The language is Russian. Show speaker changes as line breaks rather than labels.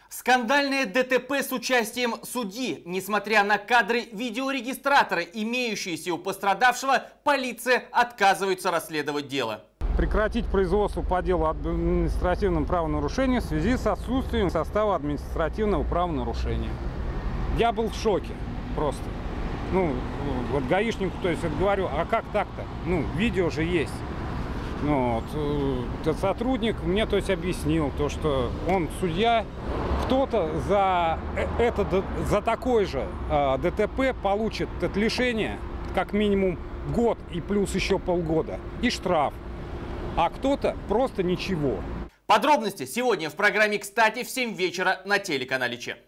Скандальное ДТП с участием судьи. Несмотря на кадры видеорегистратора, имеющиеся у пострадавшего, полиция отказывается расследовать дело.
Прекратить производство по делу об административном правонарушении в связи с отсутствием состава административного правонарушения. Я был в шоке просто. Вот гаишнику, то есть, говорю, а как так-то? Видео же есть. Этот сотрудник мне, то есть, объяснил, то, что он судья, кто-то за такой же ДТП получит от лишения как минимум год и плюс еще полгода и штраф, а кто-то просто ничего.
Подробности сегодня в программе «Кстати» в 7 вечера на телеканале ЧЕ.